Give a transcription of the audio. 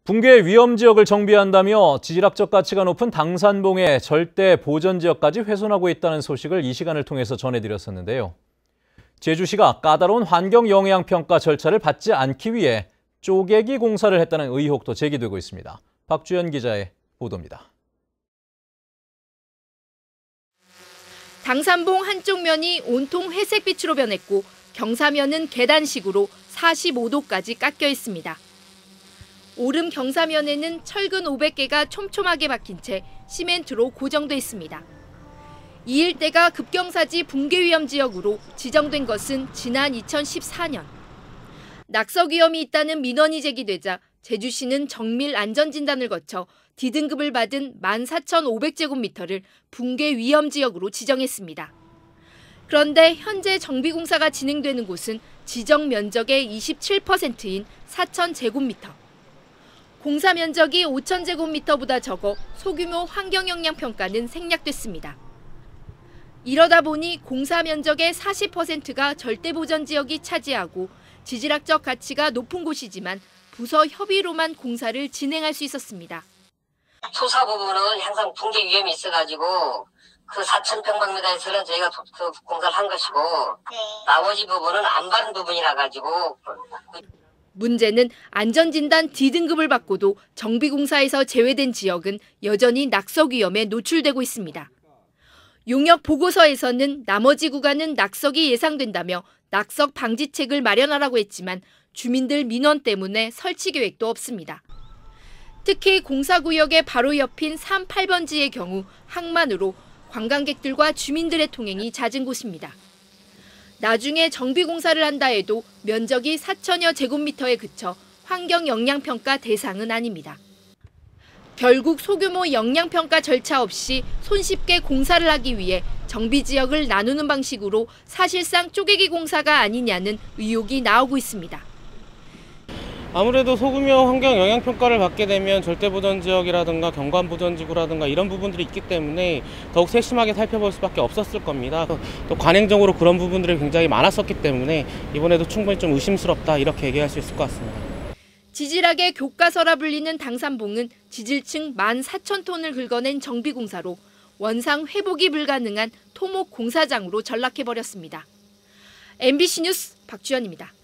붕괴 위험 지역을 정비한다며 지질학적 가치가 높은 당산봉의 절대 보전 지역까지 훼손하고 있다는 소식을 이 시간을 통해서 전해드렸었는데요. 제주시가 까다로운 환경 영향 평가 절차를 받지 않기 위해 쪼개기 공사를 했다는 의혹도 제기되고 있습니다. 박주연 기자의 보도입니다. 당산봉 한쪽 면이 온통 회색빛으로 변했고 경사면은 계단식으로 45도까지 깎여 있습니다. 오름 경사면에는 철근 500개가 촘촘하게 박힌 채 시멘트로 고정돼 있습니다. 이 일대가 급경사지 붕괴 위험 지역으로 지정된 것은 지난 2014년. 낙석 위험이 있다는 민원이 제기되자 제주시는 정밀 안전진단을 거쳐 D등급을 받은 14,500제곱미터를 붕괴 위험 지역으로 지정했습니다. 그런데 현재 정비공사가 진행되는 곳은 지정 면적의 27%인 4,000제곱미터. 공사 면적이 5,000제곱미터보다 적어 소규모 환경영향평가는 생략됐습니다. 이러다 보니 공사 면적의 40%가 절대보전 지역이 차지하고 지질학적 가치가 높은 곳이지만 부서 협의로만 공사를 진행할 수 있었습니다. 소사 부분은 항상 붕괴 위험이 있어가지고 그 4,000평방미터에서는 저희가 그 공사를 한 것이고 나머지 부분은 안 바른 부분이라 가지고. 문제는 안전진단 D등급을 받고도 정비공사에서 제외된 지역은 여전히 낙석 위험에 노출되고 있습니다. 용역 보고서에서는 나머지 구간은 낙석이 예상된다며 낙석 방지책을 마련하라고 했지만 주민들 민원 때문에 설치 계획도 없습니다. 특히 공사구역의 바로 옆인 38번지의 경우 항만으로 관광객들과 주민들의 통행이 잦은 곳입니다. 나중에 정비공사를 한다 해도 면적이 4,000여 제곱미터에 그쳐 환경영향평가 대상은 아닙니다. 결국 소규모 영향평가 절차 없이 손쉽게 공사를 하기 위해 정비지역을 나누는 방식으로 사실상 쪼개기 공사가 아니냐는 의혹이 나오고 있습니다. 아무래도 소규모 환경 영향 평가를 받게 되면 절대보전 지역이라든가 경관보전 지구라든가 이런 부분들이 있기 때문에 더욱 세심하게 살펴볼 수밖에 없었을 겁니다. 또 관행적으로 그런 부분들이 굉장히 많았었기 때문에 이번에도 충분히 좀 의심스럽다 이렇게 얘기할 수 있을 것 같습니다. 지질학의 교과서라 불리는 당산봉은 지질층 14,000톤을 긁어낸 정비공사로 원상 회복이 불가능한 토목 공사장으로 전락해버렸습니다. MBC 뉴스 박주연입니다.